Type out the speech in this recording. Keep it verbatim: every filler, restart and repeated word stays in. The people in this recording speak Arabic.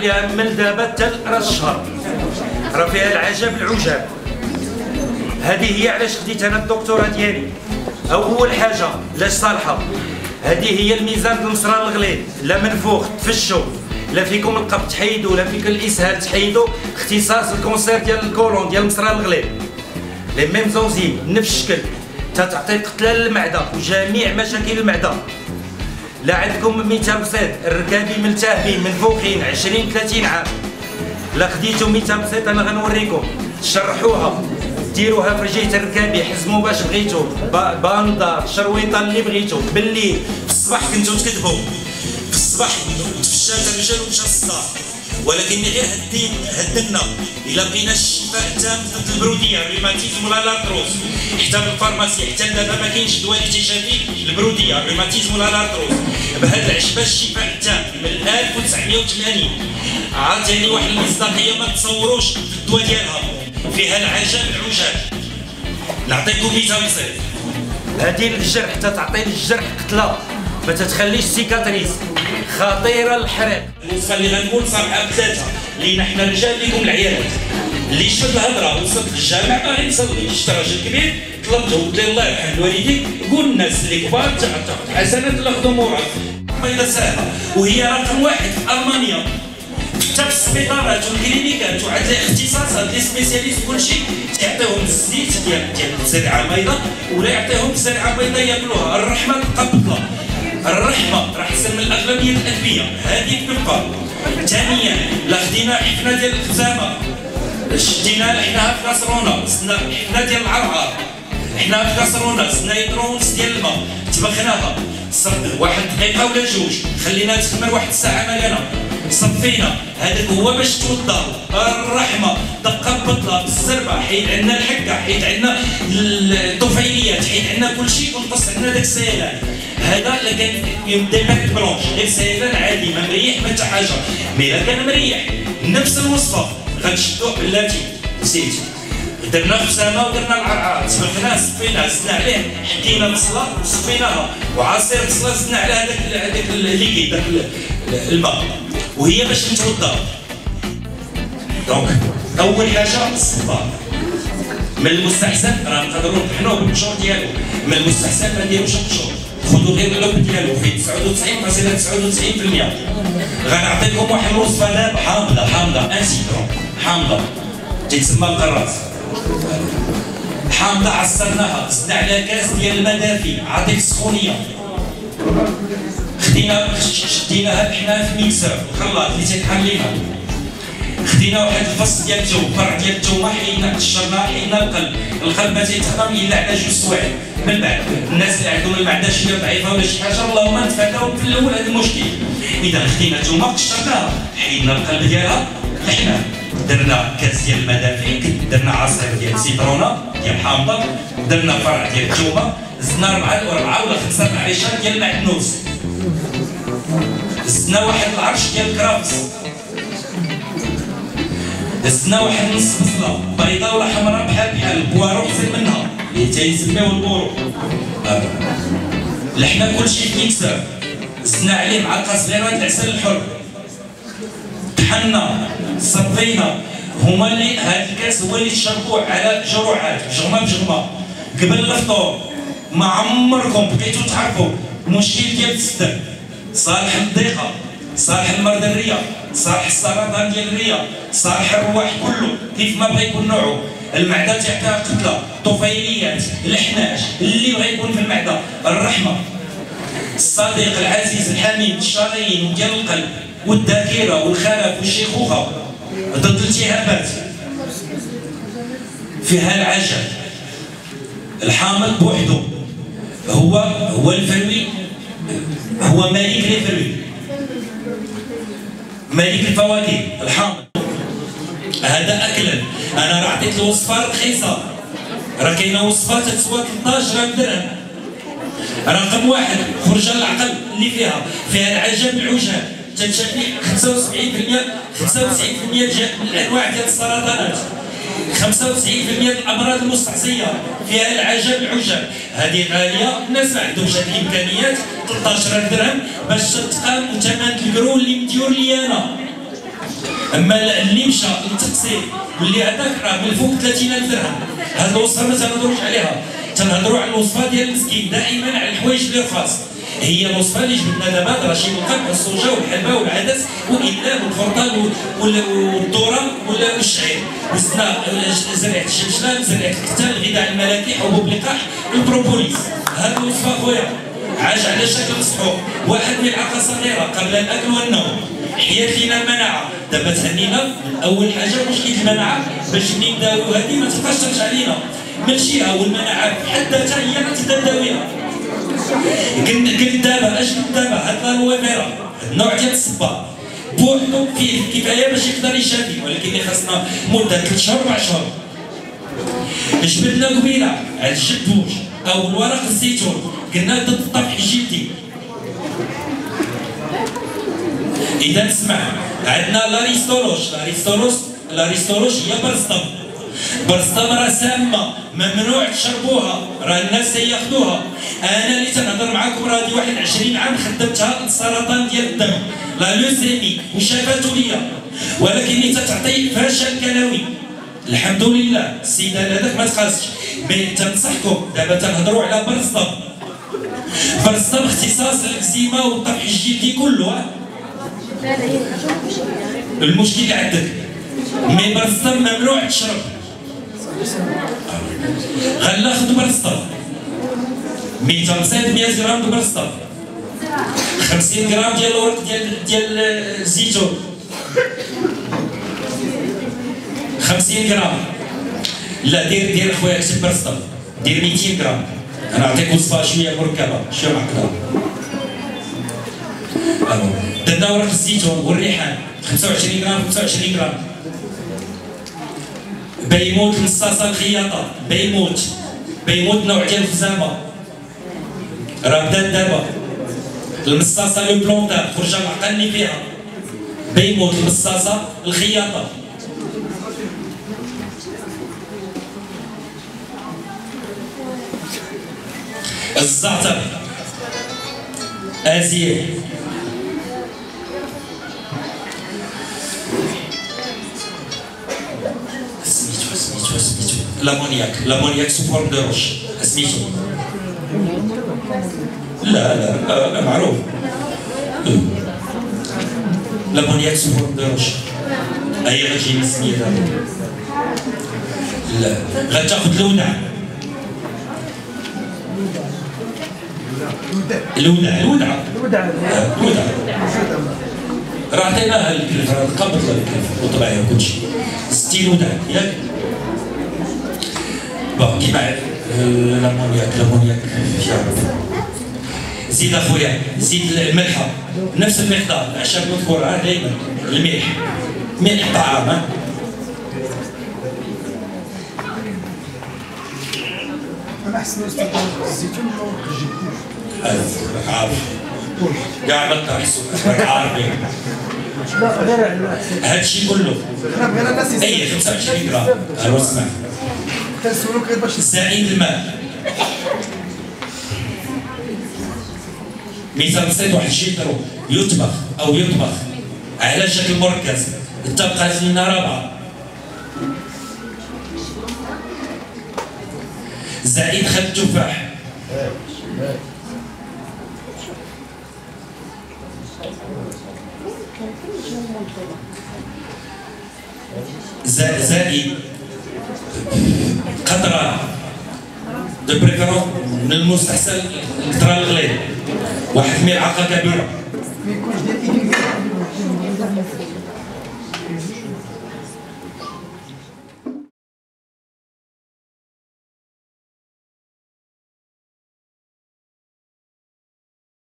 عليها من دابا حتى راس الشهر، راه فيها العجب العجاب. هذه هي علاش خديت انا الدكتوراه ديالي. اول حاجه لاش صالحه، هذه هي الميزان المصران الغليظ، لا منفوخ تفشوا، لا فيكم القبض تحيدوا، لا فيكم الاسهال تحيدوا، اختصاص الكونسير ديال الكولون ديال المصران الغليظ. لي ميم زونزيم نفس الشكل، تتعطي قتله للمعده وجميع مشاكل المعده. لا عندكم ميتامسيد الركابي ملتهبين منفوخين عشرين ثلاثين عام، لا خديتو ميتامسيد انا غنوريكم شرحوها، ديروها في رجيت الركابي، حزموا باش بغيتو، باندا شرويطه اللي بغيتو. بالليل في الصباح كنتو تكذبوا، في الصباح تفشات الرجال ومشى الصداع، ولكن غير هدين هدنا الا بغينا الشفاء التام ضد البروديه الروماتيزم ولا لارتروز. حتى بالفارماسي حتى دابا ما كاينش دواء اللي تيشافي البروديه الروماتيزم ولا لارتروز. بهاد العشبه الشفاء التام من ألف وتسعمائة وثمانين عطيني واحد المصداقيه ما تصوروش في الدواء ديالها، فيها العجب العجاب. نعطيكم مثال بسيط، هذه الجرح تتعطي للجرح قتله، ما تتخليش سيكاتريس، خطيره للحريق. الوصفه اللي غنقول صراحه بثلاثه، لان حنا الرجال ليكم العيالات. اللي شفت الهضره وصلت للجامع باغي نصلي، شفت راجل كبير طلبته قلت له الله يرحم والديك، قول الناس اللي كبار تاخذ حسنات الله خذوا موراك. بيضه سهله وهي رقم واحد في المانيا، حتى في السبيطارات والكلينيكات وعند الاختصاصات لي سبيسياليست كلشي تيعطيهم الزيت ديال ديال الزرعه البيضاء، ولا يعطيهم الزرعه البيضاء ياكلوها. الرحمه تبقى بطله، الرحمه راه احسن من الاغلبيه الادويه، هذه تبقى. ثانيا لا خدينا حفنه ديال الخزامه، شدينا حناها في كاسرونه، زدنا حفنه ديال العرعر، حنا في كاسرونه زدنا يطرو ونص ديال الماء، طبخناها واحد دقيقه ولا جوج، خليناها تخمر واحد الساعه مكانها، صفينا. هذاك هو باش توضا. الرحمه دقه بطله بالزربه، حيد عندنا الحكه، حيد عندنا الطفيليات، حيد عندنا كل شيء، ونقص عندنا داك السيلان. هذا الا كان يبدا باك بلونش غير سيلان عادي ما مريح ما حتى حاجه، مي الا كان مريح نفس الوصفه غنشدوه بلاتي زيت، درنا خزامه ودرنا العرعار، طبخناه صفيناه زدنا عليه حكينا بصله صفيناها، وعصير بصله زدنا على هذاك هذاك الليكيد داك الماء، وهي باش نتوضا. دونك اول حاجه الصبار، من المستحسن راه نقدروا نطحنوه بالبشور ديالو، من المستحسن ما نديروش البشور، خذوا غير اللب ديالو فيه تسعة وتسعين فاصلة تسعة وتسعين بالمئة. غنعطيكم واحد الوصفه دابا حامضه حامضه انسيترون حامضه تيتسمى القراص. حامضه عصرناها زدنا عليها كاس ديال الماء دافي عاطيك السخونيه، خدينا شديناها حنا في ميكسر الخلاط اللي تيتحليها، خدينا واحد الفص ديال الثوم فرع ديال الثومه، حيدنا قشرناه حيدنا القلب، القلب ما تيتهضم الا على جوج سوايع. من بعد الناس اللي عندهم المعده شويه ضعيفه ولا شي حاجه اللهم نتفاداو في الاول هذا المشكل. اذا خدينا الثومه قشرناها حيدنا القلب ديالها طحناه، درنا كاس ديال الماء دافي، درنا عصير ديال السيترونه ديال حامضه، درنا فرع ديال الثومه، زدنا ربعه اربعه ولا خمسه معليشات ديال المعدنوس، زدنا واحد العرش ديال الكرافس، زدنا واحد نص بصله بيضاء ولا حمراء بحال بحال البوارو خصنا منها اللي تيسميوه البورو. لحنا كلشي في ميكسر، زدنا عليه معلقه صغيره د العسل الحر، طحنا صفينا. هما اللي هذا الكاس هو اللي تشربوه على جروحات بجغمه بجغمه قبل الفطور. ما عمركم بقيتوا تعرفوا المشكل ديال الصدر، صالح الضيقه، صالح المرض الرئه، صالح السرطان ديال الرئه، صالح الرواح كله كيف ما بغى يكون نوعه. المعده تعطيها قتله، طفيليات، الحناج اللي بغى يكون في المعده. الرحمه الصديق العزيز الحميم الشرايين وديال القلب والذاكره والخلف والشيخوخه، ضد الالتهابات، فيها العجب. الحامض بوحده هو هو الفروي، هو ملك الفروي، ملك الفواكه الحامض. هذا اكلا انا راه عطيت الوصفه رخيصه، راه كاينه وصفات تسوى ثلاثة عشر درهم. رقم واحد خرجه العقل اللي فيها فيها العجب العجاب، تتشافي خمسة وسبعين بالمئة خمسة وتسعين بالمئة ديال الانواع ديال السرطانات، خمسة وتسعين بالمئة ديال الامراض المستعصيه، فيها العجب العجاب. هذه غاليه، الناس ما عندهمش هذه الامكانيات. ثلاثة عشر درهم باش تتقام وثمن الكرو اللي مديور لي انا. اما اللي مشى للتقسيم واللي هذاك راه من فوق ثلاثين ألف درهم. هذه الوصفه ما تنهضروش عليها، تنهضروا على الوصفه ديال المسكين، دائما على الحوايج اللي رخاص. هي الوصفه اللي جبدنا دابا رشيد القمح والصوجه والحلبه والعدس والإلام والخرطال والذره والشعير، وزدنا زريعه الشمشلان، زريعه الكتان، الغذاء الملاكي، حبوب اللقاح، البروبوليس. هذه الوصفه خويا عاش على شكل مسحوق، واحد ملعقه صغيره قبل الاكل والنوم، حيات لينا المناعه. دابا تهنينا اول حاجه مشكله المناعه باش نبداو هذه ما تبقاش ترجع لينا، ماشيها والمناعه بحد ذاتها هي اللي تداويها. قلت دابا اش قلت دابا هاد الوفيرا النوع ديال الصبار بوحدو فيه الكفايه باش يقدر يشافي، ولكن اللي خاصنا مده ثلاث شهور اربع شهور. جبدنا قبيله على الجبوج او الورق الزيتون، قلنا ضد الطفح الجلدي. اذا تسمع عندنا لاريستولوش، لاريستولوش لاريستولوش هي برسطم. برسطم راه سامه ممنوع تشربوها، راه الناس ياخذوها. انا اللي تنهضر معاكم راه دي واحد عشرين عام خدمتها للسرطان ديال الدم، لا لوسيمي وشافاتو ليا، ولكن اللي تتعطي فشل كلوي. الحمد لله السيد هذاك ما تخاصش، مي تنصحكم دابا تنهضروا على برسطم. برسطم اختصاص الكزيمه والطفح الجلدي كله. المشكل اللي عندك مي برسطم ممنوع تشرب. غناخذ برسطم مية وخمسين مية غرام د برسطم، خمسين غرام ديال الورق ديال ديال الزيتون، خمسين غرام. لا دير دير خويا كتب برسطم، دير ميتين غرام. انا نعطيك وصفه شويه مركبه شويه معقده. الو درنا ورق الزيتون والريحان خمسة وعشرين غرام خمسة وعشرين غرام. بيموت مصاصه الخياطه، بيموت بيموت نوع ديال الفزامه راه بدات دابا. المصاصه لو بلونطار خرج العقل اللي فيها، بيموت المصاصه الخياطه. الزعتر، ازير، سميتو سميتو سميتو لامونياك، لامونياك سو فورم دو روش، سميتو. لا لا لا معروف. لامونياك سو فورم دو روش، هي غتجيني السميه دابا. لا غتاخذ الودع، الودع الودع الودع الودع راه عطيناها الكلف، راه قبض الكلف والطبيعيه وكلشي. ستين ودع ياك بون كيما لامونياك، لامونياك زيد اخويا، زيد الملحه نفس المقدار، العشاب مذكور دائما. الملح، ملح طعام. انا احسن استخدام الزيتون ولا ورق الجلدي؟ راك عارف كاع ما تحسوا راك عارفين. لا غير على هادشي كله انا بغينا الناس اي خمسة وعشرين غرام. الو اسمع، كنسولوك غير باش سعيد الماء مية وخمسين واحد شيطرو يطبخ او يطبخ على شكل مركز. الطبقات لنا رابعه. زائد خل التفاح، زائد قطرة دو بريفيرونس من المستحسن القطرة الغليظ، واحد ملعقة كبيرة. ما يكونش ديال